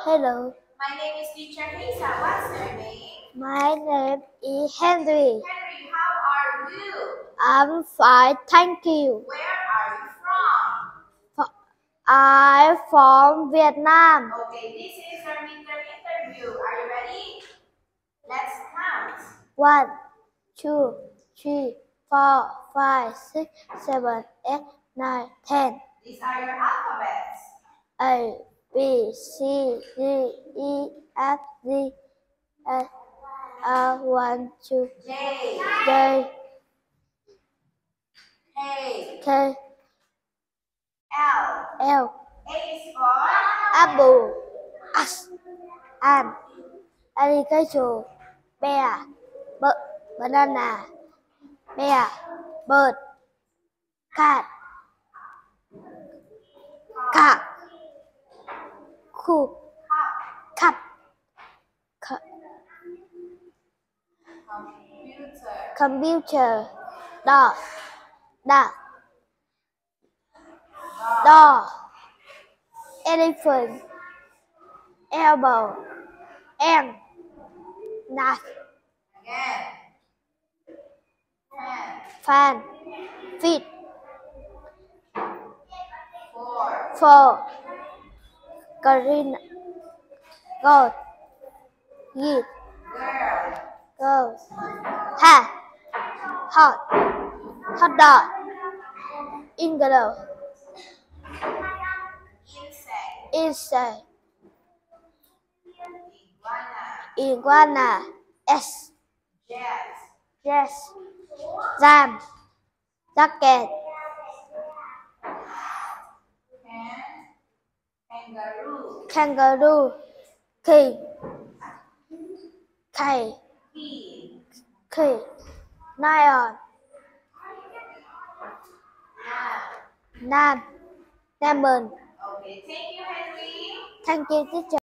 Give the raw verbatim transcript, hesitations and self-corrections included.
Hello. My name is Teacher Hazel. What's your name? My name is Henry. Henry, how are you? I'm fine, thank you. Where are you from? I'm from Vietnam. Okay, this is your midterm interview. Are you ready? Let's count. One, two, three, four, five, six, seven, eight, nine, ten. These are your alphabets. A, B, C, D, E, F, G, H, I, one, two, J, J, K, K, L. L, A is for apple, S, an, alligator, bear, b- banana, bear, bird, cat, cat, cup, cup, cu- computer. computer, dog, dog, dog, elephant, elbow, ant, knife, Again. Ten. fan, feet, Four. four, green, goat, geese, Girl. girl, hat, hot, hot dog, English, Insect. insect, Iguana. iguana, S, Jet. yes, jam, jacket, Can. Kangaroo. kangaroo, key, K, Key. key, lion, Lamb. lamb, lemon. Okay, thank you, Henry. Thank you, teacher.